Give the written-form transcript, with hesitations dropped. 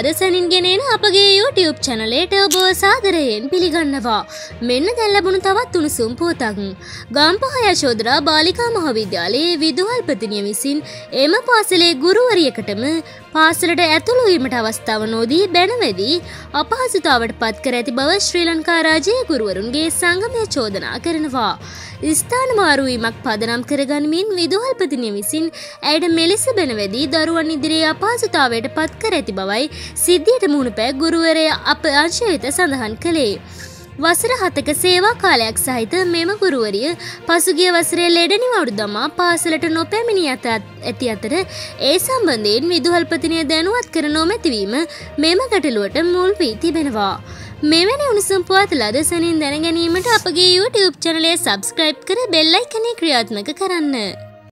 ලද සැනින් ගෙනෙන අපගේ YouTube channel එකට ඔබ සාදරයෙන් පිළිගන්නවා. මෙන්න දැන් ලැබුණු තවත් උණුසුම් පුවතක්. ගම්පහ යශෝදරා බාලිකා මහාවිද්‍යාලයේ විදුහල්පතිනිය විසින් එම පාසලේ ගුරුවරියකටම පාසලට ඇතුළු වීමට අවස්ථාව නොදී බැනවැදී අපහසුතාවට පත් කර ඇති බව ශ්‍රී ලංකා රාජ්‍යයේ ගුරුවරුන්ගේ සංගමය චෝදනා කරනවා. ස්ථාන මාරුවීමක් පදනම් කරගනිමින් විදුහල්පතිනිය විසින් ඇයට මෙලෙස බැනවැදී දරුවන් ඉදිරියේ අපහසුතාවයට පත් කර ඇති බවයි සිද්ධියට මුහුණ පෑ ගුරුවරයා අප අංශය වෙත සඳහන් කළේ. වසර 7ක සේවා කාලයක් සහිත මෙම ගුරුවරිය පසුගිය වසරේ ලෙඩ නිවාඩු දමා පාසලට නොපැමිණි ඇති අතර ඒ සම්බන්ධයෙන් විදුහල්පතිනිය දැනුවත් කර නොමැතිවීම මෙම ගැටලුවට මුල් වී තිබෙනවා. මෙවැනි උණුසුම් පුවත් ලද සැනින් දැන ගැනීමට අපගේ YouTube channel එක subscribe කර bell icon එක ක්‍රියාත්මක කරන්න.